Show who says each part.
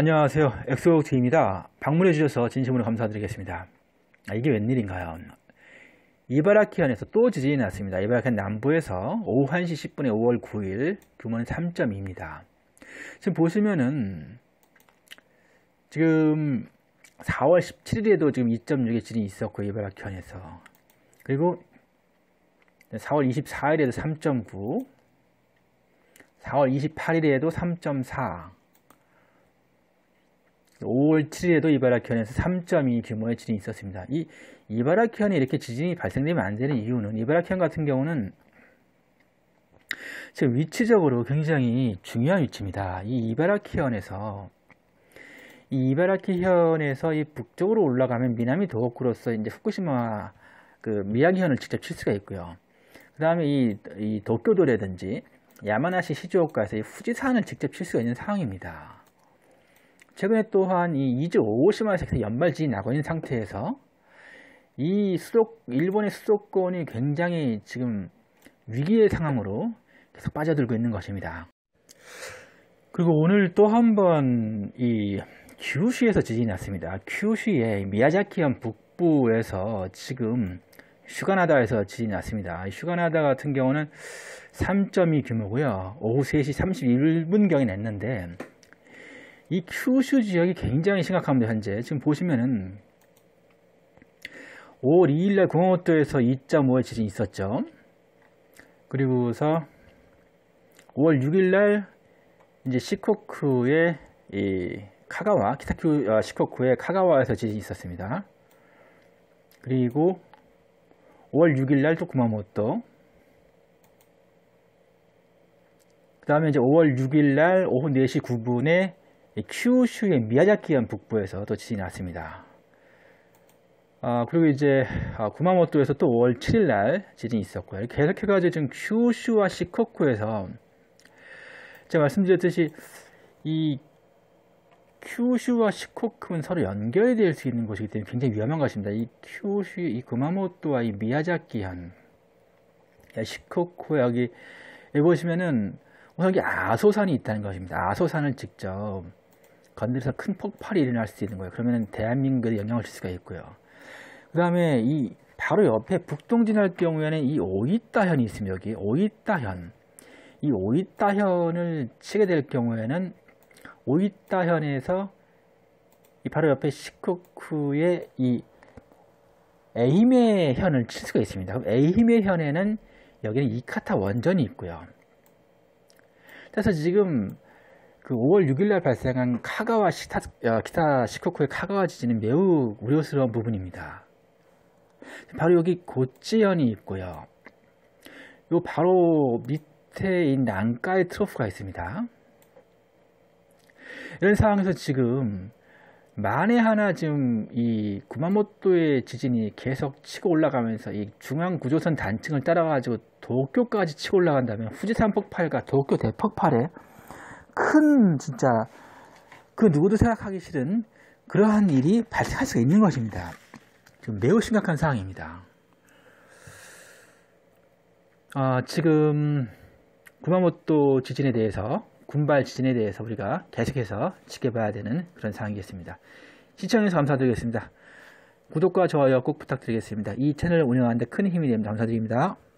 Speaker 1: 안녕하세요. 엑소TV입니다. 방문해 주셔서 진심으로 감사드리겠습니다. 이게 웬일인가요? 이바라키현에서 또 지진이 났습니다. 이바라키현 남부에서 오후 1시 10분에 5월 9일 규모는 3.2입니다. 지금 보시면은 지금 4월 17일에도 지금 2.6의 지진이 있었고 이바라키현에서, 그리고 4월 24일에도 3.9, 4월 28일에도 3.4, 5월 7일에도 이바라키현에서 3.2 규모의 지진이 있었습니다. 이 이바라키현에 이렇게 지진이 발생되면 안 되는 이유는, 이바라키현 같은 경우는 지금 위치적으로 굉장히 중요한 위치입니다. 이 이바라키현에서 이 북쪽으로 올라가면 미나미 도호쿠로서 이제 후쿠시마 미야기현을 직접 칠 수가 있고요. 그 다음에 이 도쿄도라든지 야마나시 시즈오카에서 이 후지산을 직접 칠 수가 있는 상황입니다. 최근에 또한 이 이즈 오오시마에서 연말 지진이 나고 있는 상태에서 일본의 수도권이 굉장히 지금 위기의 상황으로 계속 빠져들고 있는 것입니다. 그리고 오늘 또 한 번 이 큐슈에서 지진이 났습니다. 큐슈의 미야자키현 북부에서 지금 슈가나다에서 지진이 났습니다. 슈가나다 같은 경우는 3.2 규모고요. 오후 3시 31분경에 났는데, 이 큐슈 지역이 굉장히 심각합니다. 현재 지금 보시면은 5월 2일날 구마모토에서 2.5의 지진이 있었죠. 그리고서 5월 6일날 이제 시코쿠의 카가와, 키타큐 시코쿠의 카가와에서 지진이 있었습니다. 그리고 5월 6일날 또 구마모토, 그 다음에 이제 5월 6일날 오후 4시 9분에 큐슈의 미야자키현 북부에서 또 지진이 났습니다. 그리고 이제 구마모토에서 또 5월 7일날 지진이 있었고요. 계속해가지고 지금 큐슈와 시코쿠에서 제가 말씀드렸듯이 이 큐슈와 시코쿠는 서로 연결이 될 수 있는 곳이기 때문에 굉장히 위험한 것입니다. 이 큐슈, 이 구마모토와 이 미야자키현, 시코쿠, 여기 보시면은 우선 여기 아소산이 있다는 것입니다. 아소산을 직접 건드려서 큰 폭발이 일어날 수 있는 거예요. 그러면 대한민국에 영향을 줄 수가 있고요. 그 다음에 이 바로 옆에 북동진 할 경우에는 이 오이타현이 있습니다. 여기 오이타현, 이 오이타현을 치게 될 경우에는 오이타현에서 이 바로 옆에 시코쿠의 이 에히메현을 칠 수가 있습니다. 그럼 에히메현에는 여기는 이카타 원전이 있고요. 그래서 지금 5월 6일날 발생한 카가와 기타 시코쿠의 카가와 지진은 매우 우려스러운 부분입니다. 바로 여기 고찌현이 있고요. 요 바로 밑에 이 난카이 트로프가 있습니다. 이런 상황에서 지금 만에 하나 지금 이 구마모토의 지진이 계속 치고 올라가면서 이 중앙 구조선 단층을 따라가지고 도쿄까지 치고 올라간다면 후지산 폭발과 도쿄 대폭발에 큰, 진짜 그 누구도 생각하기 싫은 그러한 일이 발생할 수가 있는 것입니다. 지금 매우 심각한 상황입니다. 지금 구마모토 지진에 대해서, 군발 지진에 대해서 우리가 계속해서 지켜봐야 되는 그런 상황이겠습니다. 시청해주셔서 감사드리겠습니다. 구독과 좋아요 꼭 부탁드리겠습니다. 이 채널을 운영하는 데 큰 힘이 됩니다. 감사드립니다.